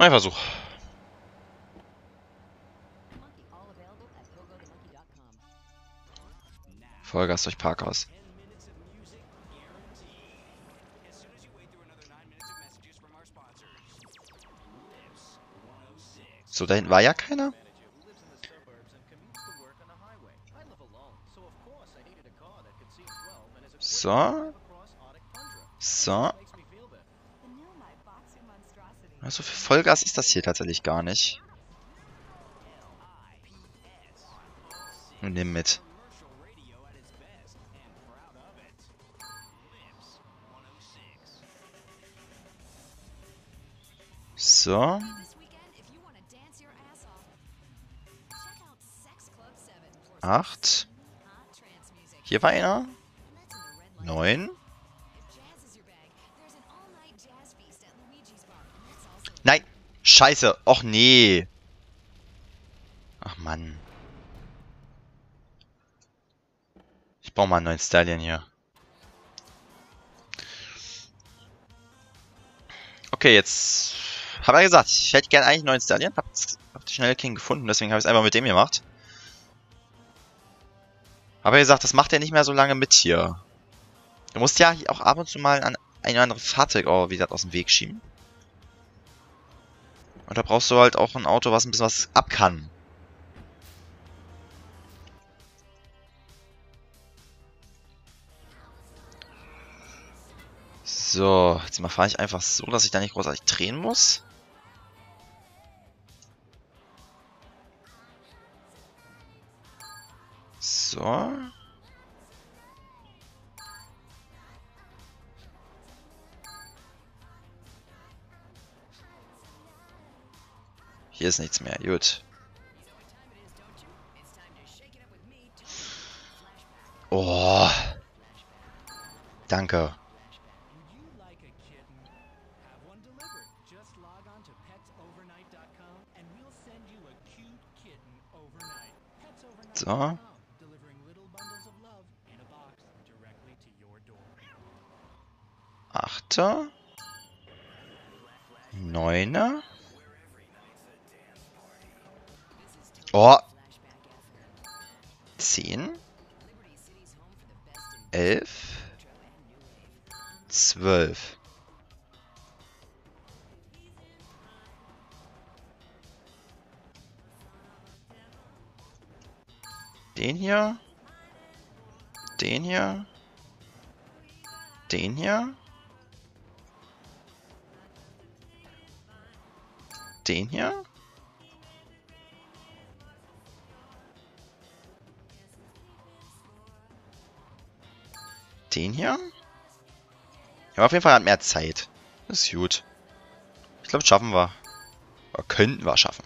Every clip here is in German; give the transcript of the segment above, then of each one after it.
Neuer Versuch. Vollgas durch Parkhaus. So, da hinten war ja keiner. So. So. Also für Vollgas ist das hier tatsächlich gar nicht. Und nimm mit. So. 8. Hier war einer. 9. Nein! Scheiße! Och nee! Ach Mann. Ich brauche mal einen neuen Stallion hier. Okay, jetzt... Habe ja gesagt, ich hätte gerne eigentlich einen neuen Stallion. Hab die schnelle King gefunden, deswegen habe ich es einfach mit dem gemacht. Aber gesagt, das macht er nicht mehr so lange mit hier. Du musst ja auch ab und zu mal an ein anderes Fahrzeug, wie gesagt, aus dem Weg schieben. Und da brauchst du halt auch ein Auto, was ein bisschen was ab kann. So, jetzt mal fahre ich einfach so, dass ich da nicht großartig drehen muss. So. Hier ist nichts mehr, gut. Oh. Danke. So. 8. 9. Oh. 10. 11. 12. Den hier. Den hier. Den hier. Den hier. Den hier. Ja, auf jeden Fall hat mehr Zeit. Das ist gut. Ich glaube, schaffen wir. Oder könnten wir schaffen.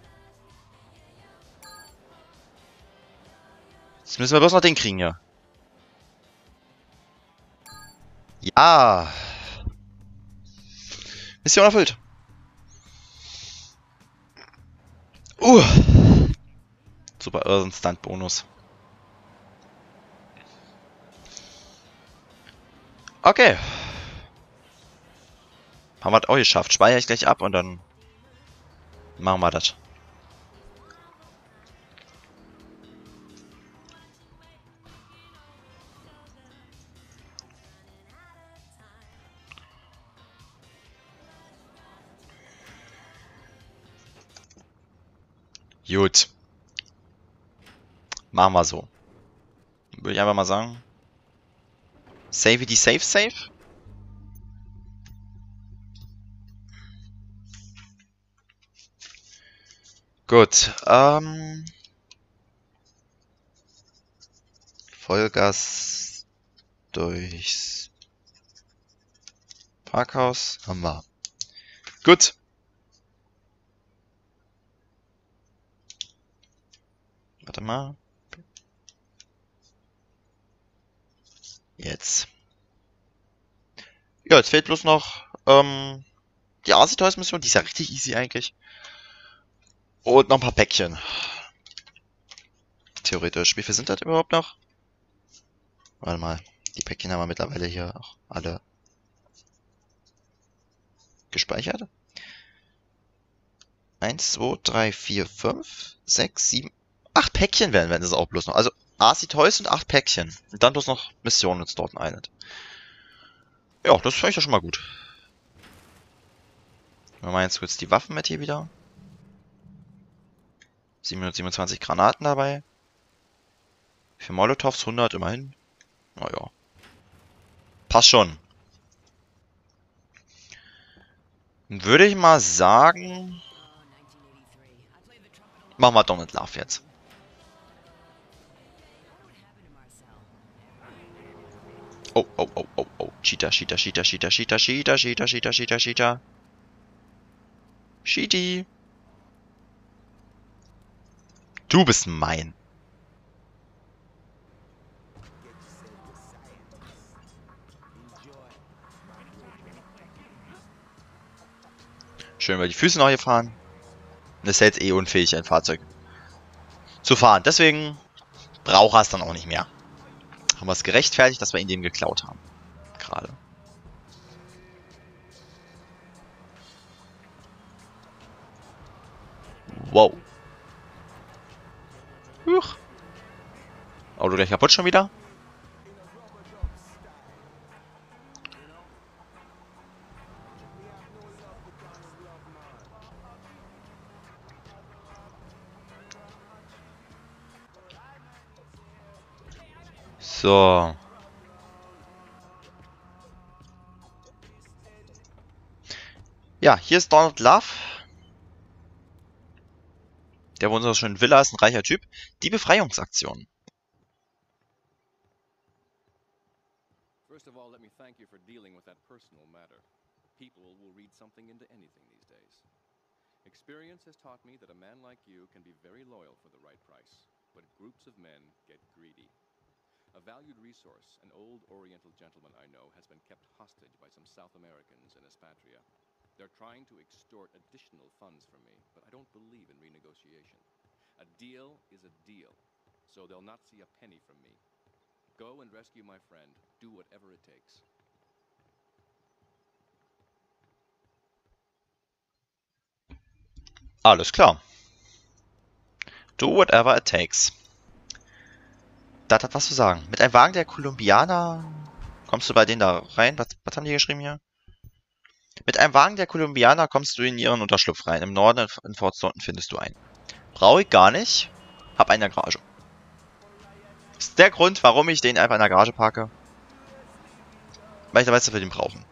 Jetzt müssen wir bloß noch den kriegen hier. Ja. Mission erfüllt. Super Irren Stunt Bonus. Okay. Haben wir das auch geschafft. Speichere ich gleich ab und dann machen wir das. Gut. Machen wir so. Würde ich einfach mal sagen. Save die Save. Gut. Vollgas durchs Parkhaus haben wir. Gut. Warte mal. Jetzt. Ja, jetzt fehlt bloß noch die Asi Toys Mission. Die ist ja richtig easy eigentlich. Und noch ein paar Päckchen. Theoretisch. Wie viel sind das überhaupt noch? Warte mal. Die Päckchen haben wir mittlerweile hier auch alle gespeichert. 1, 2, 3, 4, 5, 6, 7, 8 Päckchen werden es auch bloß noch. Also AC Toys und 8 Päckchen. Und dann bloß noch Missionen ins Dorten Island. Ja, das finde ich doch schon mal gut. Wir machen jetzt kurz die Waffen mit hier wieder. 727 Granaten dabei. Für Molotovs 100 immerhin. Naja. Passt schon. Dann würde ich mal sagen... Machen wir Donald Love jetzt. Oh, oh, oh, oh, oh. Cheater, Cheater, Cheater, Cheater, Cheater, Cheater, Cheater, Cheater, Cheater, Cheater. Cheaty. Du bist mein. Schön über die Füße noch hier fahren. Das ist jetzt eh unfähig, ein Fahrzeug zu fahren. Deswegen braucht er es dann auch nicht mehr. Haben wir es gerechtfertigt, dass wir ihn dem geklaut haben. Gerade. Wow. Huch. Auto gleich kaputt schon wieder. So. Ja, hier ist Donald Love. Der wohnt in unserer schönen Villa, ist ein reicher Typ. Die Befreiungsaktion. First of all, let me thank you for dealing with that personal matter. People will read something into anything these days. Experience has taught me that a man like you can be very loyal for the right price, but groups of men get greedy. A valued resource, an old Oriental gentleman I know, has been kept hostage by some South Americans in Espatria. They're trying to extort additional funds from me, but I don't believe in renegotiation. A deal is a deal, so they'll not see a penny from me. Go and rescue my friend. Do whatever it takes. Alles klar. Do whatever it takes. Das hat was zu sagen. Mit einem Wagen der Kolumbianer... Kommst du bei denen da rein? Was haben die geschrieben hier? Mit einem Wagen der Kolumbianer kommst du in ihren Unterschlupf rein. Im Norden in Fort Staunton findest du einen. Brauche ich gar nicht. Hab einen in der Garage. Ist der Grund, warum ich den einfach in der Garage parke. Weil ich da weiß, dass wir den brauchen.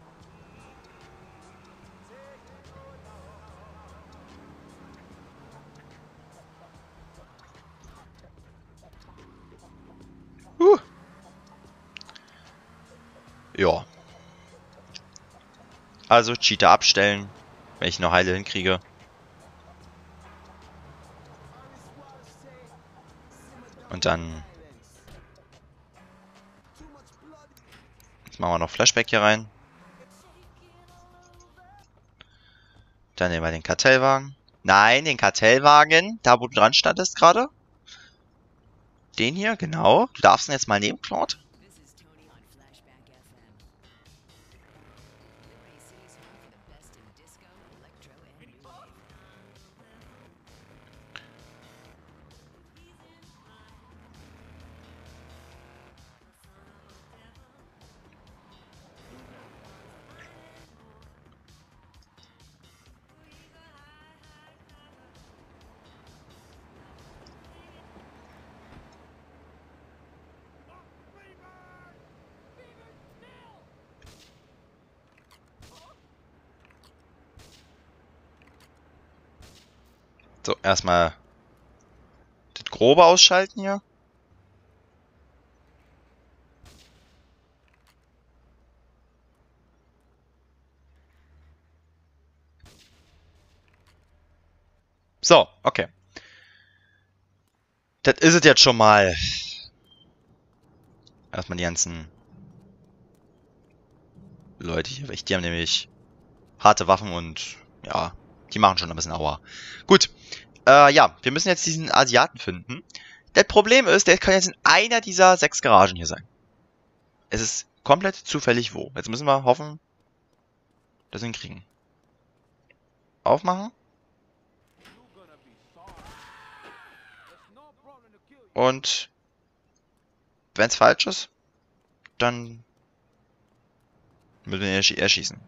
Ja. Also Cheater abstellen, wenn ich noch heile hinkriege. Und dann... Jetzt machen wir noch Flashback hier rein. Dann nehmen wir den Kartellwagen. Nein, den Kartellwagen. Da, wo du dran standest gerade. Den hier, genau. Du darfst ihn jetzt mal nehmen, Claude. So, erstmal das Grobe ausschalten hier. So, okay. Das ist es jetzt schon mal. Erstmal die ganzen Leute hier weg. Die haben nämlich harte Waffen und ja, die machen schon ein bisschen Aua. Gut. Ja, wir müssen jetzt diesen Asiaten finden. Das Problem ist, der kann jetzt in einer dieser 6 Garagen hier sein. Es ist komplett zufällig wo. Jetzt müssen wir hoffen, dass wir ihn kriegen. Aufmachen. Und wenn es falsch ist, dann müssen wir ihn erschießen.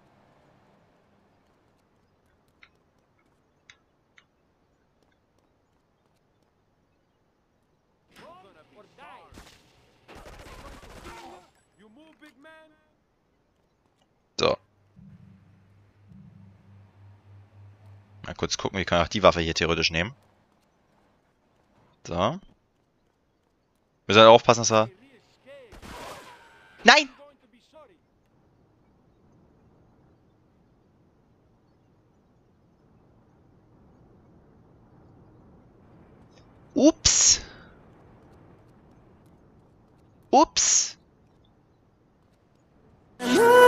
So. Mal kurz gucken, wir können auch die Waffe hier theoretisch nehmen. So. Wir müssen halt aufpassen, dass er... Nein! Ups! Ups!